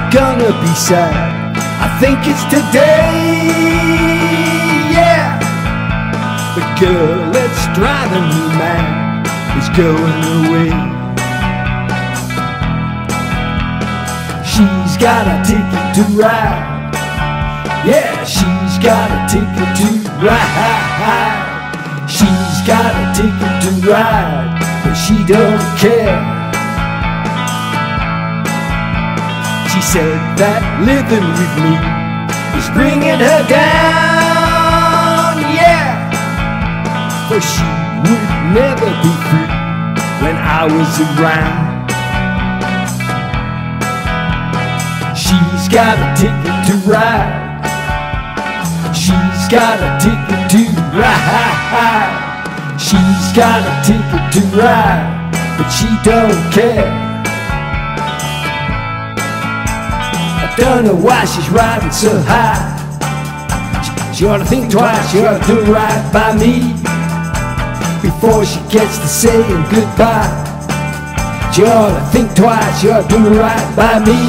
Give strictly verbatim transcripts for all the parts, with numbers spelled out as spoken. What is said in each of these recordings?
gonna be sad. I think it's today, yeah. The girl that's driving me mad is going away. She's got a ticket to ride. Yeah, she's got a ticket to ride. She's got a ticket to ride, but she don't care. She said that living with me is bringing her down, yeah. For she would never be free when I was around. She's got a ticket to ride. She's got a ticket to ride. She's got a ticket to ride, but she don't care. I don't know why she's riding so high. She, she ought to think twice, she ought to do right by me before she gets to saying goodbye. She ought to think twice, she ought to do right by me.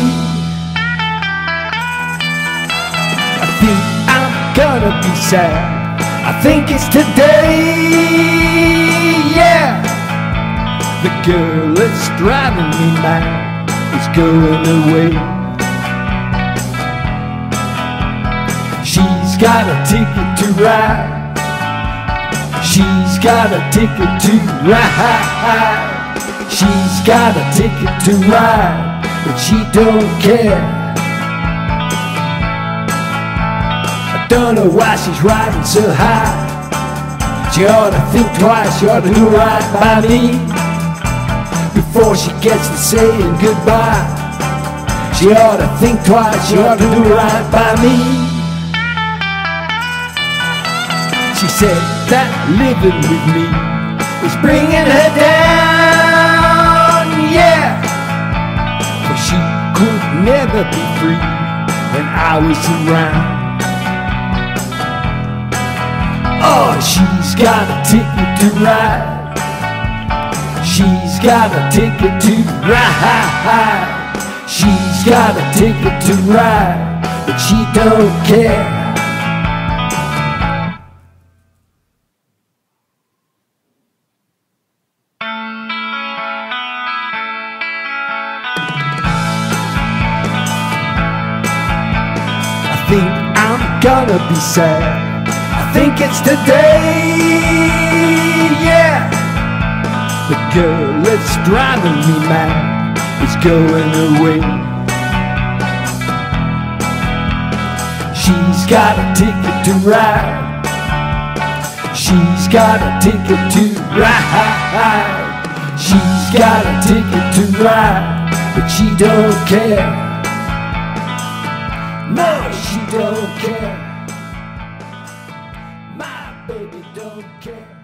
I think I'm gonna be sad. I think it's today, yeah. The girl that's driving me mad is going away. She's got a ticket to ride. She's got a ticket to ride. She's got a ticket to ride, but she don't care. Don't know why she's riding so high. She ought to think twice, she ought to do right by me before she gets to saying goodbye. She ought to think twice, she ought to do right by me. She said that living with me was bringing her down, yeah. For she could never be free when I was around. Oh, she's got a ticket to ride. She's got a ticket to ride. She's got a ticket to ride, but she don't care. I think I'm gonna be sad. I think it's today, yeah. The girl that's driving me mad is going away. She's got a ticket to ride. She's got a ticket to ride. She's got a ticket to ride, but she don't care. No, she don't care. My baby don't care.